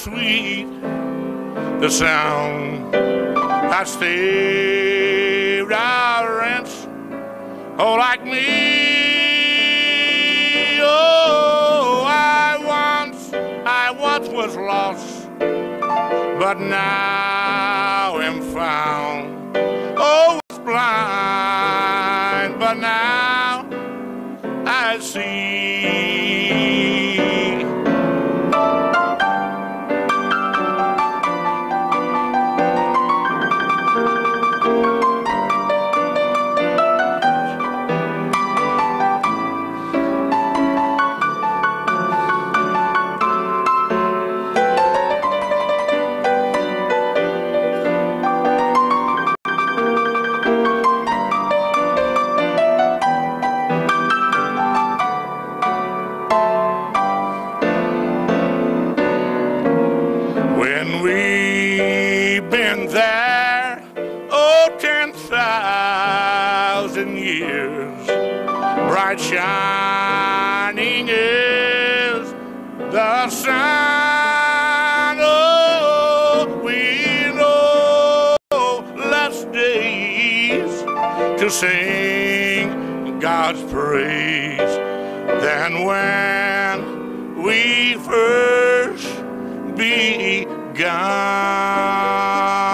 sweet the sound that saved our rents. Oh, like me, oh, I once was lost, but now am found. Oh, was blind, but now I see. When we've been there, oh, 10,000 years, bright shining is the sun. Oh, we know less days to sing God's praise than when we first begun.